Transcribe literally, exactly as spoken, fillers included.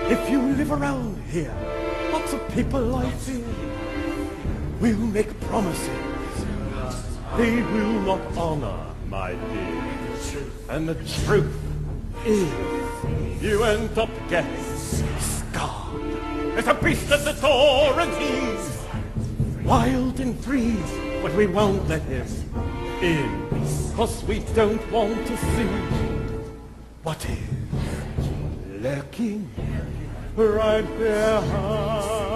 If you live around here, lots of people like fear. We'll make promises they will not honor, my dear. And the truth is, you end up getting scarred. There's a beast at the door and he's wild and free, but we won't let him in, 'cause we don't want to see what is lurking right behind.